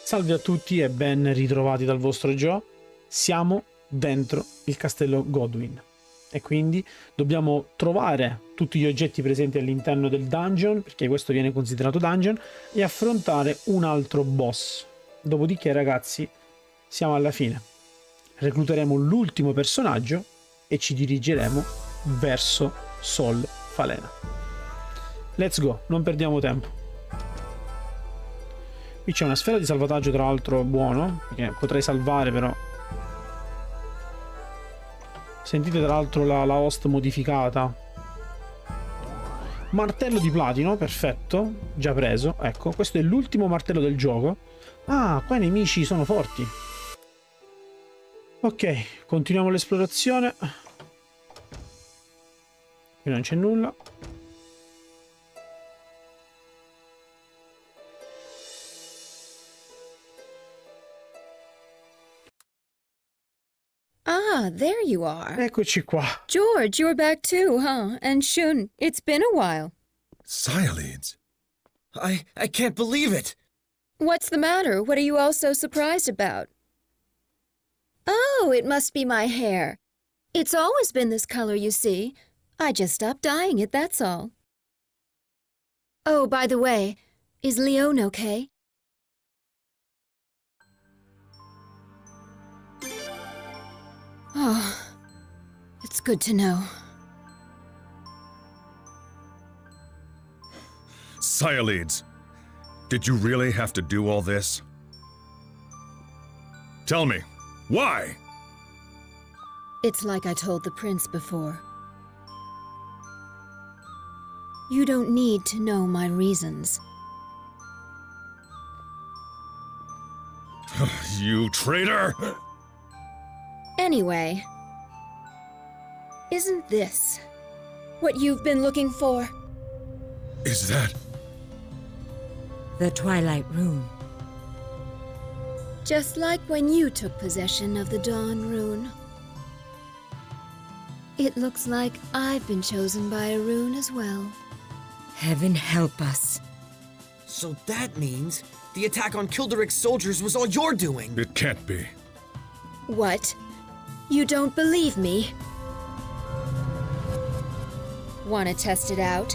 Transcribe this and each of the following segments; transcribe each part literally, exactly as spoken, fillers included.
Salve a tutti e ben ritrovati dal vostro Joe. Siamo dentro il castello Godwyn e quindi dobbiamo trovare tutti gli oggetti presenti all'interno del dungeon, perché questo viene considerato dungeon, e affrontare un altro boss. Dopodiché, ragazzi, siamo alla fine. Recluteremo l'ultimo personaggio e ci dirigeremo verso Sol Falena. Let's go, non perdiamo tempo. Qui c'è una sfera di salvataggio, tra l'altro buono, perché potrei salvare però. Sentite tra l'altro la, la host modificata. Martello di platino, perfetto, già preso. Ecco, questo è l'ultimo martello del gioco. Ah, qua i nemici sono forti. Ok, continuiamo l'esplorazione. Qui non c'è nulla. Ah, there you are. Eccoci qua. George, you're back too, huh? And Shun, it's been a while. Cyalides? I... I can't believe it! What's the matter? What are you all so surprised about? Oh, it must be my hair. It's always been this color, you see. I just stopped dyeing it, that's all. Oh, by the way, is Leon okay? Oh, it's good to know. Cyalides, did you really have to do all this? Tell me, why? It's like I told the prince before. You don't need to know my reasons. You traitor! Anyway, isn't this what you've been looking for? Is that... the Twilight Rune. Just like when you took possession of the Dawn Rune. It looks like I've been chosen by a rune as well. Heaven help us. So that means the attack on Kildarick's soldiers was all your doing! It can't be. What? You don't believe me? Wanna test it out?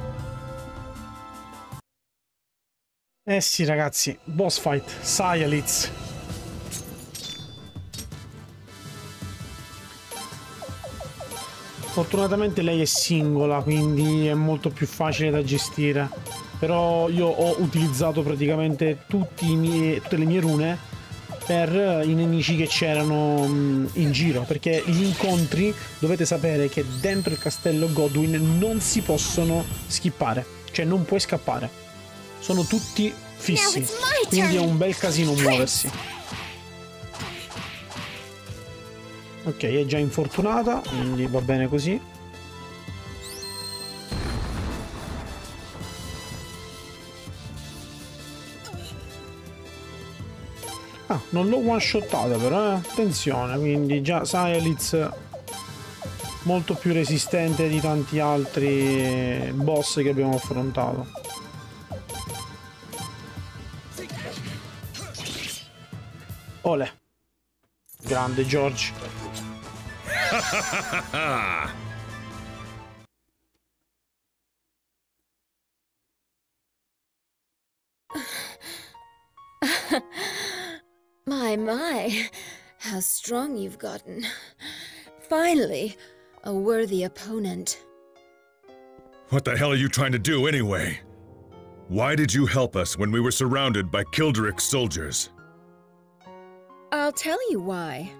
Eh sì, ragazzi, boss fight, Cyalides. Fortunatamente lei è singola, quindi è molto più facile da gestire. Però io ho utilizzato praticamente tutti i miei, tutte le mie rune per i nemici che c'erano in giro, perché gli incontri dovete sapere che dentro il castello Godwyn non si possono skippare, cioè non puoi scappare, sono tutti fissi, quindi è un bel casino muoversi. Ok, è già infortunata, quindi va bene così. Ah, non l'ho one shottata però, eh. Attenzione, quindi già Cyalides molto più resistente di tanti altri boss che abbiamo affrontato. Olè. Grande George. My, my, how strong you've gotten. Finally, a worthy opponent. What the hell are you trying to do anyway? Why did you help us when we were surrounded by Kildarick's soldiers? I'll tell you why.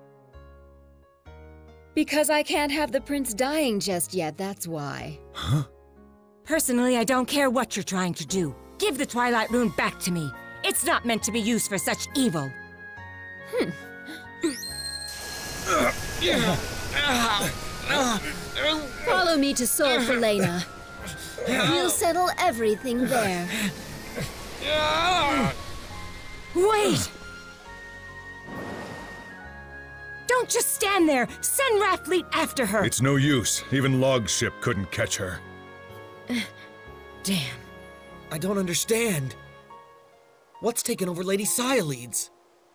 Because I can't have the prince dying just yet, that's why. Huh? Personally, I don't care what you're trying to do. Give the Twilight Rune back to me. It's not meant to be used for such evil. Hmm. Follow me to Sol Falena. We'll settle everything there. Wait! Don't just stand there! Send Rathfleet after her! It's no use. Even Log's ship couldn't catch her. Damn. I don't understand. What's taken over Lady Cyalides?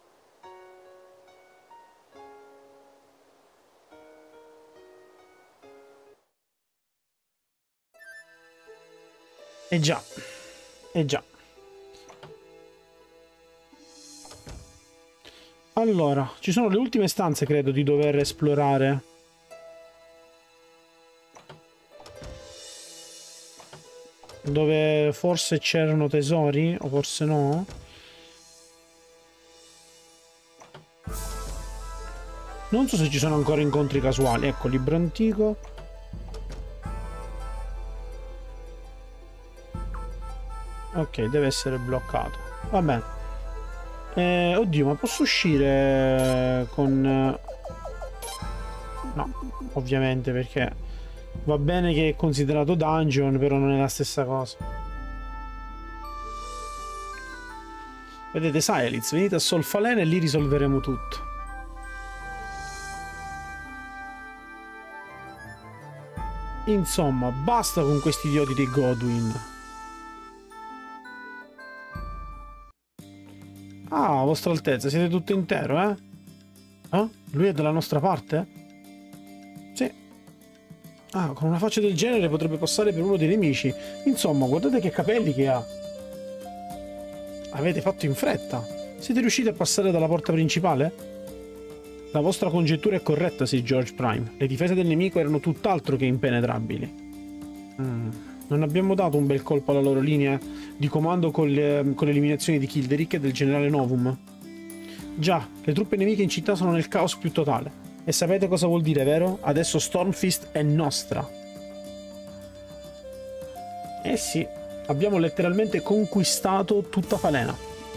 Eh già, eh già. Allora, ci sono le ultime stanze, credo, di dover esplorare. Dove forse c'erano tesori, o forse no. Non so se ci sono ancora incontri casuali. Ecco, libro antico. Ok, deve essere bloccato. Va bene. Eh, oddio, ma posso uscire con... No, ovviamente, perché va bene che è considerato dungeon, però non è la stessa cosa. Vedete, Cyalides, venite a Solfalena e lì risolveremo tutto. Insomma, basta con questi idioti dei Godwin. Ah, vostra altezza, siete tutto intero, eh? Eh? Lui è dalla nostra parte? Sì. Ah, con una faccia del genere potrebbe passare per uno dei nemici. Insomma, guardate che capelli che ha. Avete fatto in fretta. Siete riusciti a passare dalla porta principale? La vostra congettura è corretta, sì, George Prime. Le difese del nemico erano tutt'altro che impenetrabili. Mm. Non abbiamo dato un bel colpo alla loro linea di comando con le, con l'eliminazione di Kilderic e del generale Novum. Già, le truppe nemiche in città sono nel caos più totale. E sapete cosa vuol dire, vero? Adesso Stormfist è nostra. Eh sì, abbiamo letteralmente conquistato tutta Falena.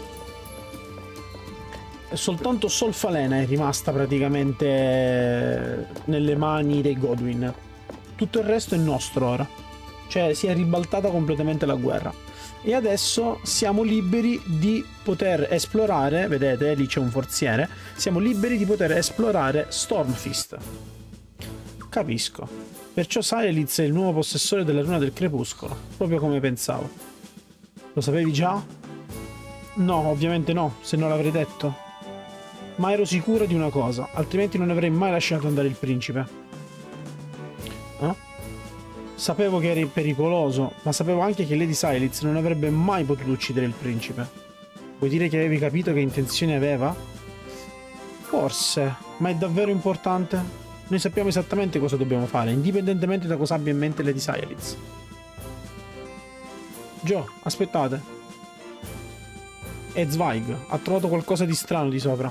E soltanto Solfalena è rimasta praticamente nelle mani dei Godwin. Tutto il resto è nostro ora. Cioè si è ribaltata completamente la guerra. E adesso siamo liberi di poter esplorare, vedete, lì c'è un forziere, siamo liberi di poter esplorare Stormfist. Capisco. Perciò Cyalides è il nuovo possessore della Runa del Crepuscolo, proprio come pensavo. Lo sapevi già? No, ovviamente no, se non l'avrei detto. Ma ero sicura di una cosa, altrimenti non avrei mai lasciato andare il principe. Eh? Sapevo che eri pericoloso, ma sapevo anche che Lady Cyalides non avrebbe mai potuto uccidere il principe. Vuoi dire che avevi capito che intenzioni aveva? Forse, ma è davvero importante? Noi sappiamo esattamente cosa dobbiamo fare, indipendentemente da cosa abbia in mente Lady Cyalides. Joe, aspettate. E Zweig ha trovato qualcosa di strano di sopra.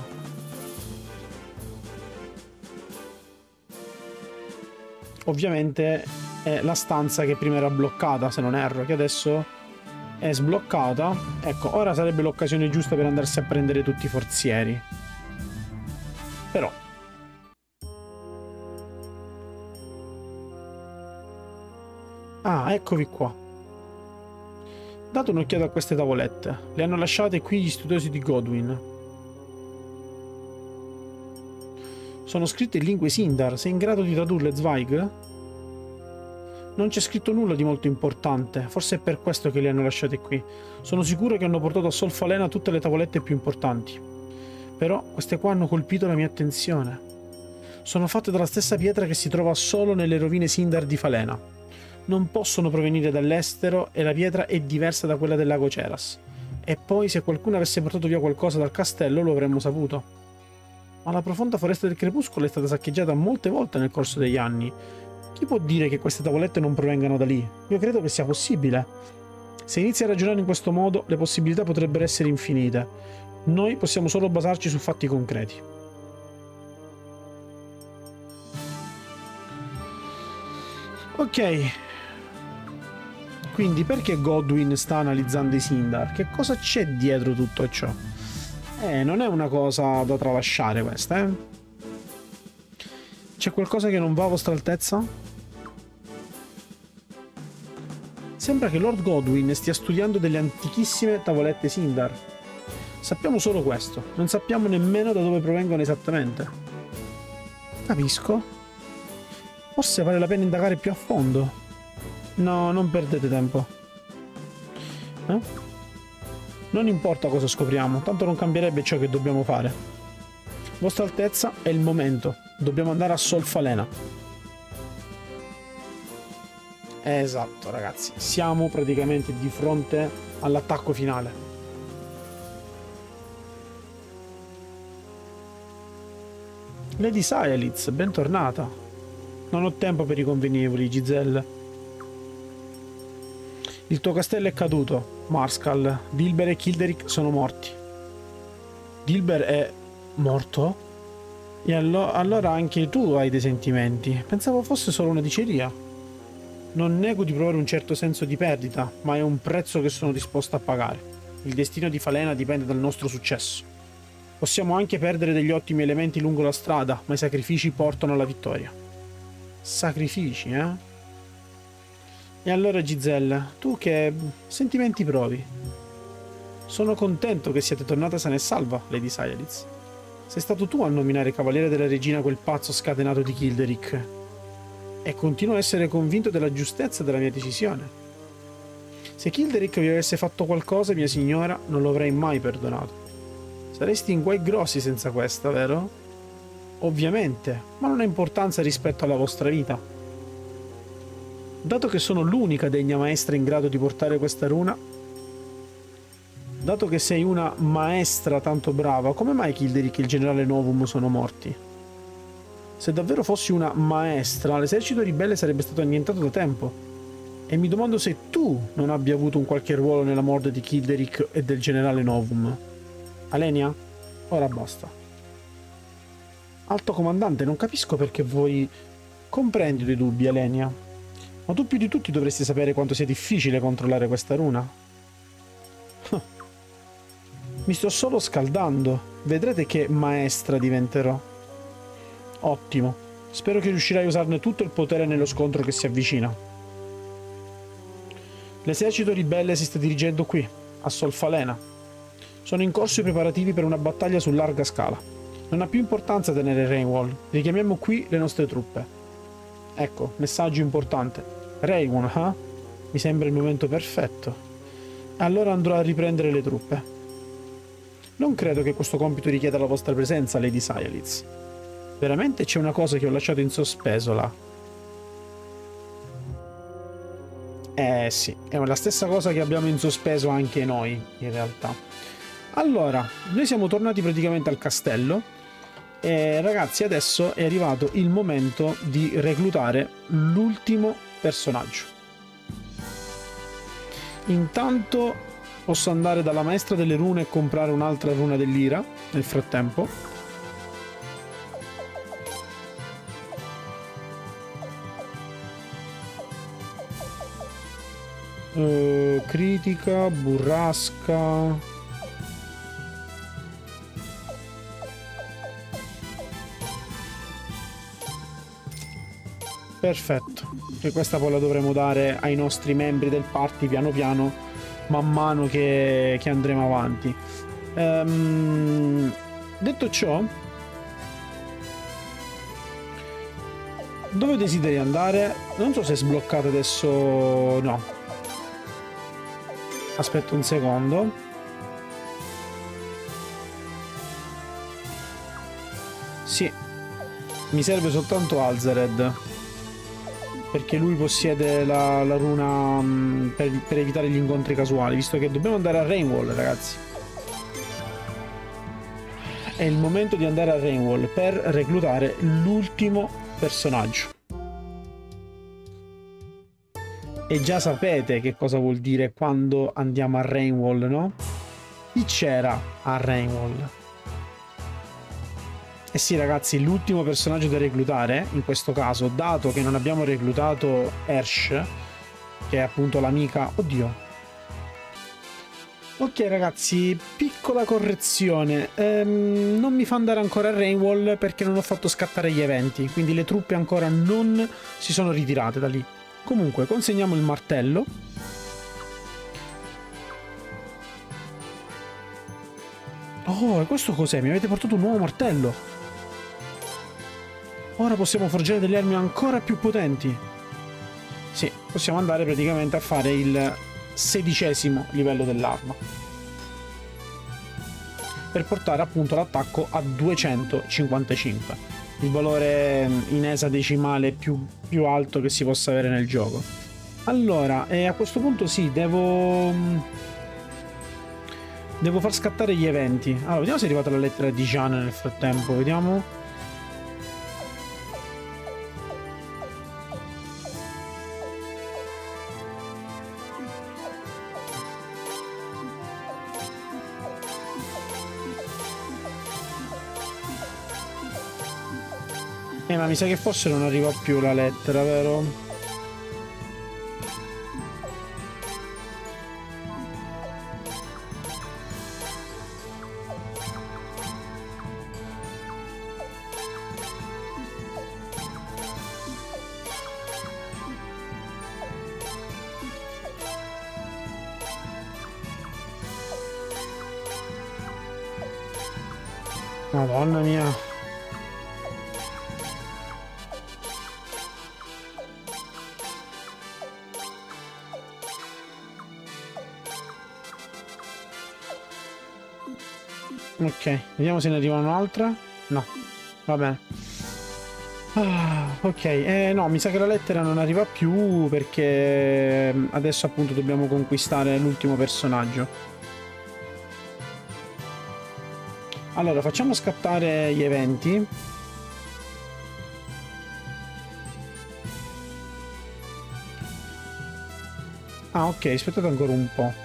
Ovviamente è la stanza che prima era bloccata, se non erro, che adesso è sbloccata. Ecco, ora sarebbe l'occasione giusta per andarsi a prendere tutti i forzieri. Però ah, eccovi qua. Date un'occhiata a queste tavolette. Le hanno lasciate qui gli studiosi di Godwin. Sono scritte in lingue Sindar. Sei in grado di tradurle, Zweig? Non c'è scritto nulla di molto importante. Forse è per questo che le hanno lasciate qui. Sono sicuro che hanno portato a Solfalena tutte le tavolette più importanti. Però queste qua hanno colpito la mia attenzione. Sono fatte dalla stessa pietra che si trova solo nelle rovine Sindar di Falena. Non possono provenire dall'estero e la pietra è diversa da quella del lago Ceras. E poi se qualcuno avesse portato via qualcosa dal castello lo avremmo saputo. Ma la profonda foresta del Crepuscolo è stata saccheggiata molte volte nel corso degli anni. Chi può dire che queste tavolette non provengano da lì? Io credo che sia possibile. Se inizi a ragionare in questo modo, le possibilità potrebbero essere infinite. Noi possiamo solo basarci su fatti concreti. Ok. Quindi perché Godwin sta analizzando i Sindar? Che cosa c'è dietro tutto ciò? Eh, non è una cosa da tralasciare questa, eh? C'è qualcosa che non va, vostra altezza? Sembra che Lord Godwin stia studiando delle antichissime tavolette Sindar. Sappiamo solo questo, non sappiamo nemmeno da dove provengono esattamente. Capisco. Forse vale la pena indagare più a fondo. No, non perdete tempo. Eh? Non importa cosa scopriamo, tanto non cambierebbe ciò che dobbiamo fare. Vostra Altezza, è il momento. Dobbiamo andare a Solfalena. Esatto, ragazzi. Siamo praticamente di fronte all'attacco finale. Lady Sayalitz, bentornata. Non ho tempo per i convenevoli, Giselle. Il tuo castello è caduto, Marskal. Dilber e Kilderic sono morti. Dilber è morto? E allo allora anche tu hai dei sentimenti. Pensavo fosse solo una diceria. Non nego di provare un certo senso di perdita, ma è un prezzo che sono disposto a pagare. Il destino di Falena dipende dal nostro successo. Possiamo anche perdere degli ottimi elementi lungo la strada, ma i sacrifici portano alla vittoria. Sacrifici, eh? E allora Giselle, tu che sentimenti provi? Sono contento che siate tornata sana e salva, Lady Sayalitz. Sei stato tu a nominare cavaliere della regina quel pazzo scatenato di Kilderic. E continuo a essere convinto della giustezza della mia decisione. Se Kilderic vi avesse fatto qualcosa, mia signora, non lo avrei mai perdonato. Saresti in guai grossi senza questa, vero? Ovviamente, ma non ha importanza rispetto alla vostra vita. Dato che sono l'unica degna maestra in grado di portare questa runa, dato che sei una maestra tanto brava, come mai Kilderic e il generale Novum sono morti? Se davvero fossi una maestra, l'esercito ribelle sarebbe stato annientato da tempo. E mi domando se tu non abbia avuto un qualche ruolo nella morte di Kilderic e del generale Novum. Alenia? Ora basta. Alto comandante, non capisco perché voi... Comprendi i tuoi dubbi, Alenia. Ma tu più di tutti dovresti sapere quanto sia difficile controllare questa runa. Mi sto solo scaldando. Vedrete che maestra diventerò. Ottimo. Spero che riuscirai a usarne tutto il potere nello scontro che si avvicina. L'esercito ribelle si sta dirigendo qui, a Solfalena. Sono in corso i preparativi per una battaglia su larga scala. Non ha più importanza tenere Rainwall. Richiamiamo qui le nostre truppe. Ecco, messaggio importante. Rainwall, eh? Mi sembra il momento perfetto. Allora andrò a riprendere le truppe. Non credo che questo compito richieda la vostra presenza, Lady Sayalitz. Veramente c'è una cosa che ho lasciato in sospeso là. Eh sì, è la stessa cosa che abbiamo in sospeso anche noi, in realtà. Allora, noi siamo tornati praticamente al castello. E ragazzi, adesso è arrivato il momento di reclutare l'ultimo personaggio. Intanto posso andare dalla maestra delle rune e comprare un'altra runa dell'ira nel frattempo. Uh, critica, burrasca. Perfetto, e questa poi la dovremo dare ai nostri membri del party piano piano, man mano che, che andremo avanti. Ehm, detto ciò, dove desideri andare? Non so se è sbloccato adesso, no. Aspetta un secondo. Sì, mi serve soltanto Alzared, perché lui possiede la, la runa mh, per, per evitare gli incontri casuali, visto che dobbiamo andare a Rainwall, ragazzi. È il momento di andare a Rainwall per reclutare l'ultimo personaggio. E già sapete che cosa vuol dire quando andiamo a Rainwall, no? Chi c'era a Rainwall? Eh sì, ragazzi, l'ultimo personaggio da reclutare, in questo caso, dato che non abbiamo reclutato Ersh, che è appunto l'amica... Oddio. Ok, ragazzi, piccola correzione. Ehm, non mi fa andare ancora a Rainwall perché non ho fatto scattare gli eventi, quindi le truppe ancora non si sono ritirate da lì. Comunque, consegniamo il martello. Oh, e questo cos'è? Mi avete portato un nuovo martello. Ora possiamo forgiare delle armi ancora più potenti. Sì, possiamo andare praticamente a fare il sedicesimo livello dell'arma. per portare appunto l'attacco a duecentocinquantacinque, il valore in esadecimale più, più alto che si possa avere nel gioco. Allora, e a questo punto sì, devo devo far scattare gli eventi. Allora, vediamo se è arrivata la lettera di Jean nel frattempo, vediamo. Eh, ma mi sa che forse non arriva più la lettera, vero? Madonna mia. Ok, vediamo se ne arriva un'altra. No, va bene. Ah, ok, eh, no, mi sa che la lettera non arriva più perché adesso appunto dobbiamo conquistare l'ultimo personaggio. Allora, facciamo scattare gli eventi. Ah, ok, aspettate ancora un po'.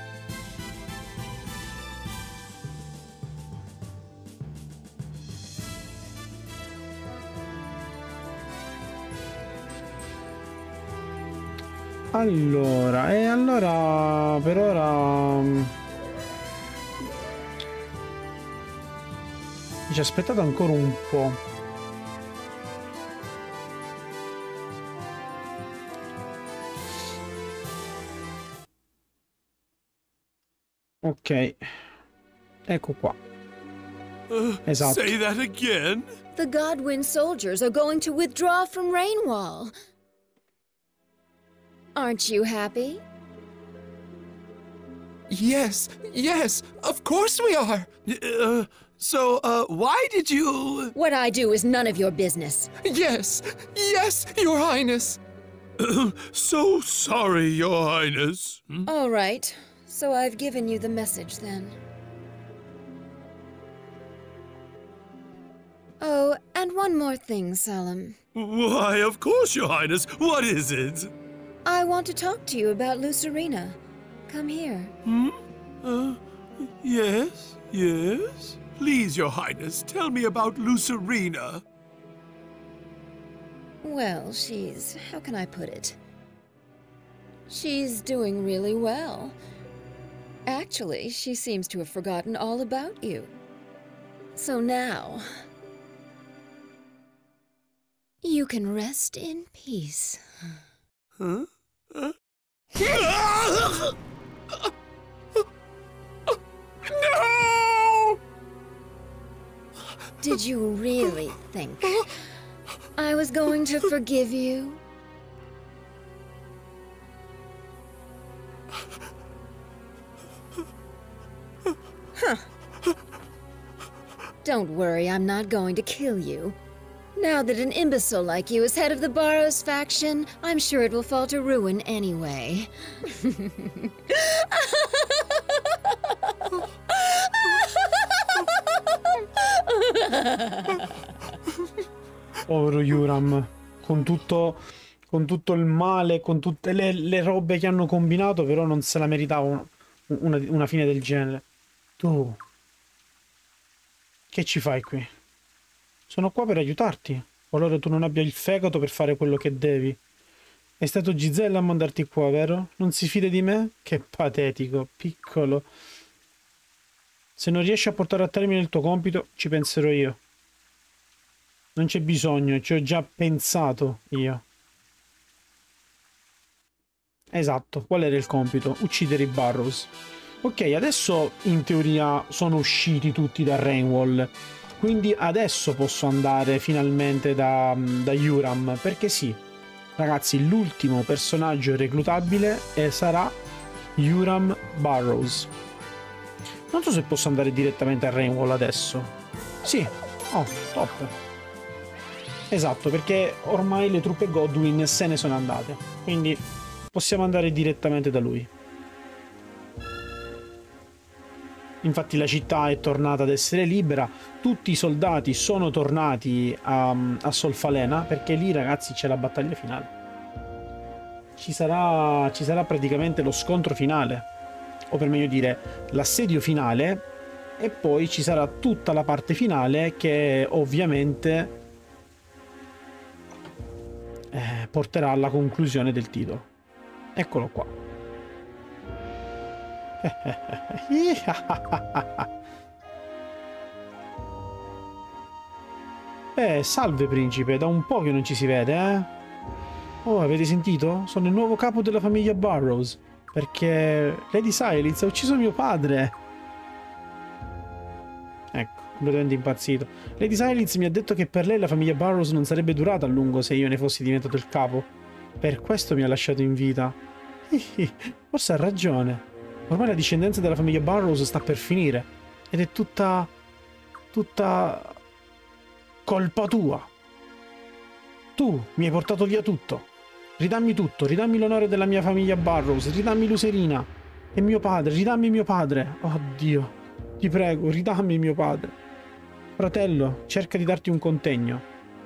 Allora, e allora per ora ci aspettate ancora un po'. Ok, ecco qua. Uh, esatto. Say that again. The Godwyn soldiers are going to withdraw from Rainwall. Aren't you happy? Yes, yes, of course we are. Uh, so, uh, why did you... What I do is none of your business. Yes, yes, Your Highness. So sorry, Your Highness. Hmm? All right, so I've given you the message then. Oh, and one more thing, Salim. Why, of course, Your Highness. What is it? I want to talk to you about Lucerina. Come here. Hmm? Uh, yes, yes. Please, Your Highness, tell me about Lucerina. Well, she's... how can I put it? She's doing really well. Actually, she seems to have forgotten all about you. So now... you can rest in peace. Huh? Uh? No! Did you really think I was going to forgive you? Huh. Don't worry, I'm not going to kill you. Now that an imbecile like you is head of the Barrows faction, I'm sure it will fall to ruin anyway. Povero Yuram, con tutto, con tutto il male, con tutte le, le robe che hanno combinato, però non se la meritava una, una fine del genere. Tu, che ci fai qui? Sono qua per aiutarti, qualora tu non abbia il fegato per fare quello che devi. È stato Giselle a mandarti qua, vero? Non si fida di me? Che patetico, piccolo. Se non riesci a portare a termine il tuo compito, ci penserò io. Non c'è bisogno, ci ho già pensato io. Esatto, qual era il compito? Uccidere i Barrows. Ok, adesso in teoria sono usciti tutti da Rainwall. Quindi adesso posso andare finalmente da, da Yuram, perché sì, ragazzi, l'ultimo personaggio reclutabile è, sarà Yuram Barrows. Non so se posso andare direttamente a Rainwall adesso. Sì. Oh, top. Esatto, perché ormai le truppe Godwin se ne sono andate. Quindi possiamo andare direttamente da lui. Infatti la città è tornata ad essere libera. Tutti i soldati sono tornati a, a Solfalena, perché lì, ragazzi, c'è la battaglia finale. Ci sarà, ci sarà praticamente lo scontro finale, o per meglio dire l'assedio finale, e poi ci sarà tutta la parte finale che ovviamente eh, porterà alla conclusione del titolo. Eccolo qua. Eh, salve principe, da un po' che non ci si vede, eh? Oh, avete sentito? Sono il nuovo capo della famiglia Burrows, perché Lady Silence ha ucciso mio padre. Ecco, completamente impazzito. Lady Silence mi ha detto che per lei la famiglia Burrows non sarebbe durata a lungo se io ne fossi diventato il capo. Per questo mi ha lasciato in vita. Forse ha ragione. Ormai la discendenza della famiglia Burrows sta per finire. Ed è tutta... tutta... colpa tua. Tu mi hai portato via tutto. Ridammi tutto, ridammi l'onore della mia famiglia Burrows, ridammi Luserina e mio padre, ridammi mio padre. Oh Dio, ti prego, ridammi mio padre. Fratello, cerca di darti un contegno.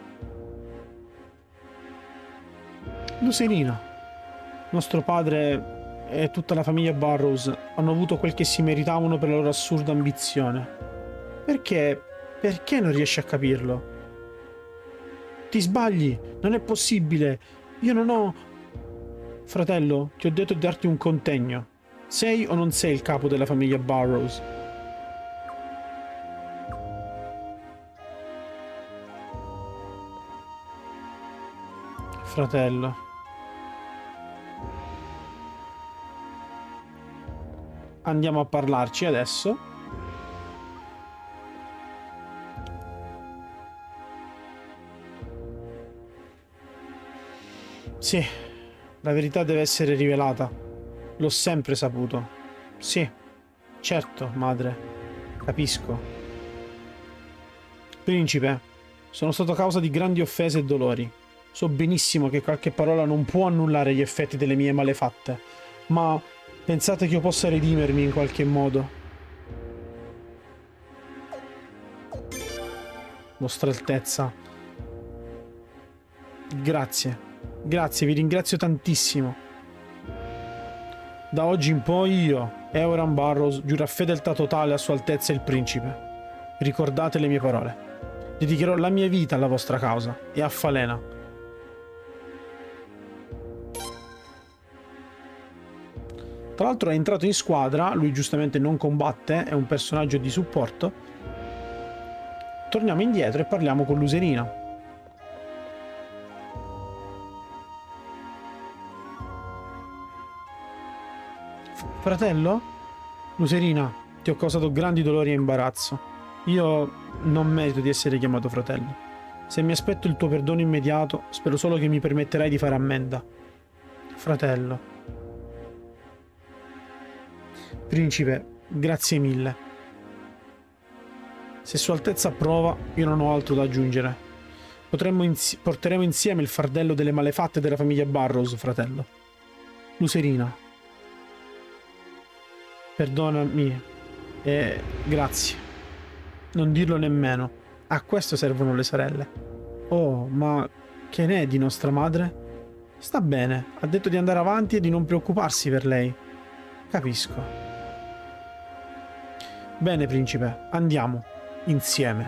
Luserina, nostro padre e tutta la famiglia Burrows hanno avuto quel che si meritavano per la loro assurda ambizione. Perché? Perché non riesci a capirlo? Ti sbagli, non è possibile. Io non ho... Fratello, ti ho detto di darti un contegno. Sei o non sei il capo della famiglia Burrows? Fratello. Andiamo a parlarci adesso. Sì, la verità deve essere rivelata. L'ho sempre saputo. Sì, certo, madre. Capisco. Principe, sono stato causa di grandi offese e dolori. So benissimo che qualche parola non può annullare gli effetti delle mie malefatte, ma pensate che io possa redimermi in qualche modo? Vostra Altezza. Grazie. Grazie, vi ringrazio tantissimo. Da oggi in poi io, Euron Burrows, giuro a fedeltà totale a Sua Altezza il Principe. Ricordate le mie parole. Dedicherò la mia vita alla vostra causa e a Falena. Tra l'altro è entrato in squadra, lui giustamente non combatte, è un personaggio di supporto. Torniamo indietro e parliamo con Luserina. Fratello? Luserina, ti ho causato grandi dolori e imbarazzo. Io non merito di essere chiamato fratello. Se mi aspetto il tuo perdono immediato, spero solo che mi permetterai di fare ammenda. Fratello. Principe, grazie mille. Se Sua Altezza approva, io non ho altro da aggiungere. Potremmo insi- porteremo insieme il fardello delle malefatte della famiglia Burrows, fratello. Luserina. Perdonami e grazie. Non dirlo nemmeno. A questo servono le sorelle. Oh, ma che ne è di nostra madre? Sta bene, ha detto di andare avanti e di non preoccuparsi per lei. Capisco. Bene, principe, andiamo. Insieme.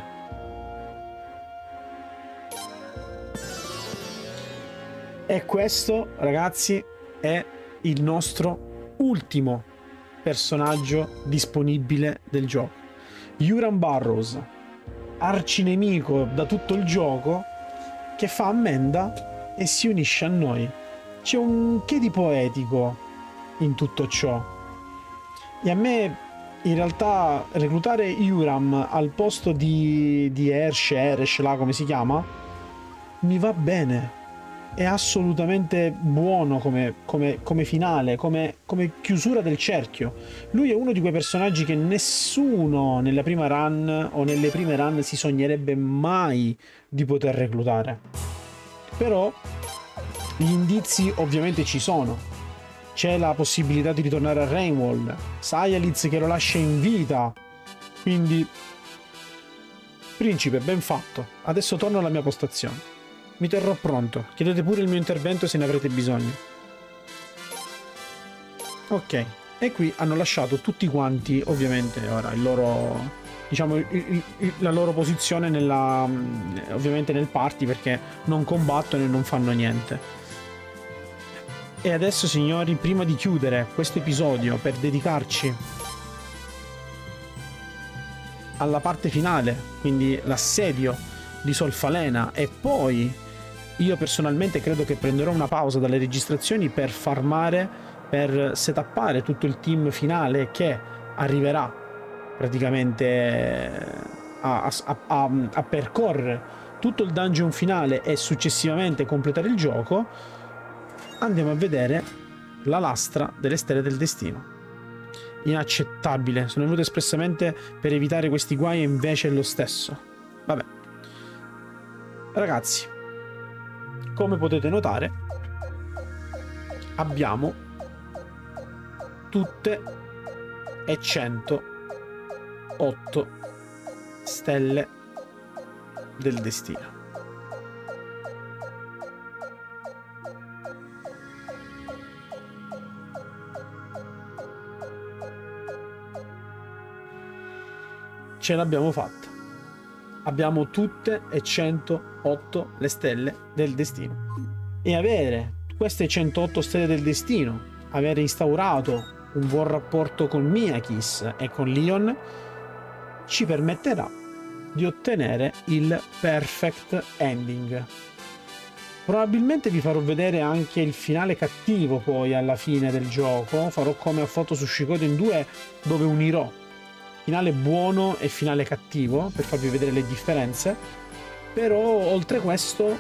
E questo, ragazzi, è il nostro ultimo personaggio disponibile del gioco. Euron Burrows, arcinemico da tutto il gioco, che fa ammenda e si unisce a noi. C'è un che di poetico in tutto ciò. E a me in realtà reclutare Euron al posto di, di Ersh, Eresh, là come si chiama, mi va bene. è assolutamente buono come, come, come finale, come, come chiusura del cerchio. Lui è uno di quei personaggi che nessuno nella prima run o nelle prime run si sognerebbe mai di poter reclutare. Però gli indizi ovviamente ci sono. C'è la possibilità di ritornare a Rainwall, Sayalitz che lo lascia in vita, quindi principe, ben fatto. Adesso torno alla mia postazione. Mi terrò pronto. Chiedete pure il mio intervento se ne avrete bisogno. Ok. E qui hanno lasciato tutti quanti, ovviamente, ora il loro... diciamo, il, il, la loro posizione nella... ovviamente nel party, perché non combattono e non fanno niente. E adesso, signori, prima di chiudere questo episodio per dedicarci alla parte finale, quindi l'assedio di Solfalena, e poi io personalmente credo che prenderò una pausa dalle registrazioni per farmare, per setappare tutto il team finale che arriverà praticamente a, a, a, a percorrere tutto il dungeon finale e successivamente completare il gioco. Andiamo a vedere la lastra delle stelle del destino. Inaccettabile, sono venuto espressamente per evitare questi guai e invece è lo stesso. Vabbè, ragazzi, come potete notare abbiamo tutte e centootto stelle del destino. Ce l'abbiamo fatta. Abbiamo tutte e centootto le stelle del destino. E avere queste centootto stelle del destino, avere instaurato un buon rapporto con Miyakis e con Leon, ci permetterà di ottenere il perfect ending. Probabilmente vi farò vedere anche il finale cattivo poi alla fine del gioco. Farò come ho fatto su Suikoden due, dove unirò finale buono e finale cattivo per farvi vedere le differenze. Però oltre questo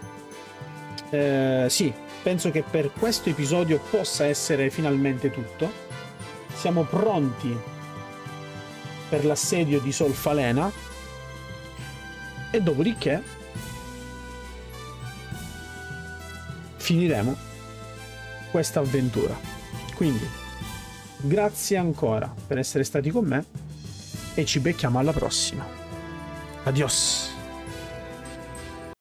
eh, sì, penso che per questo episodio possa essere finalmente tutto. Siamo pronti per l'assedio di Solfalena e dopodiché finiremo questa avventura. Quindi grazie ancora per essere stati con me e ci becchiamo alla prossima. Adios.